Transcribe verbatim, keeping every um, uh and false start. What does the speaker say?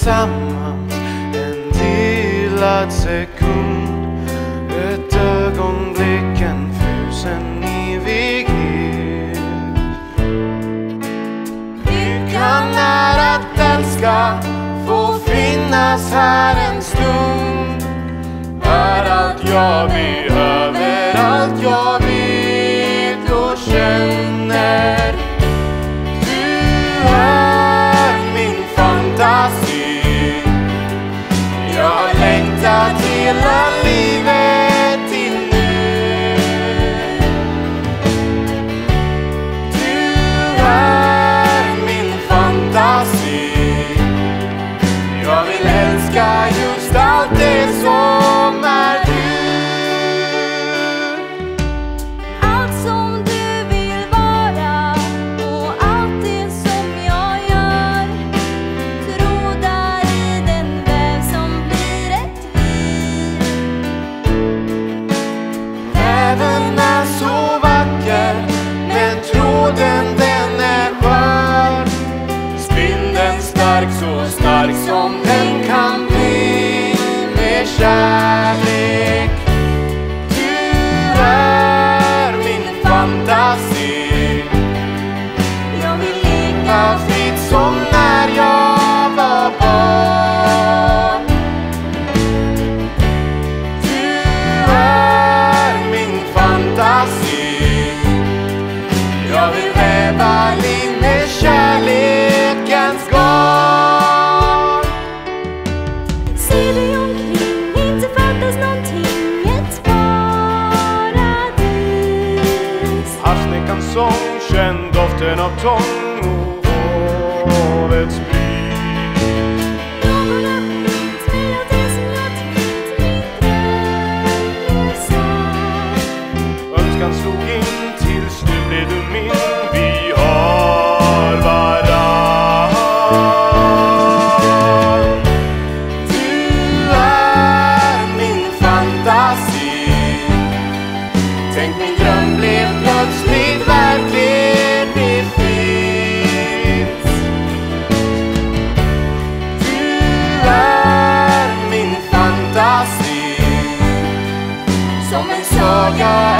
tillsammans en delad sekund, ett ögonblick, en frusen evighet. Lyckan är att älska, få finnas här en stund, är allt jag behöver, allt jag vet och känner. Du är min fantasi, jag längtat hela livet till nu. Du är min fantasi, jag vill älska just allt det som är du. Allt som du vill vara och allt det som jag gör, trådar i den väv som blir ett vi. Väven är så vacker, men tråden den är skör. Spindeln stark, så stark som den kan bli med kärlek. Du är min fantasi, Jag vill leka leka fritt som när jag var barn. Du är min fantasi, jag vill väva liv med kärlekens garn. se dig omkring, inte fattas någonting, ett paradis. Havsnickans sång, känn doften av tång och havets bris. Någon har skint med allt det som jag tänkt, min dröm är sann. Önskan slog in, till slut blev du min. Vi har varann. Du är min fantasi, tänk min dröm blev plötsligt verklighet, det finns. Du är min fantasi, som en saga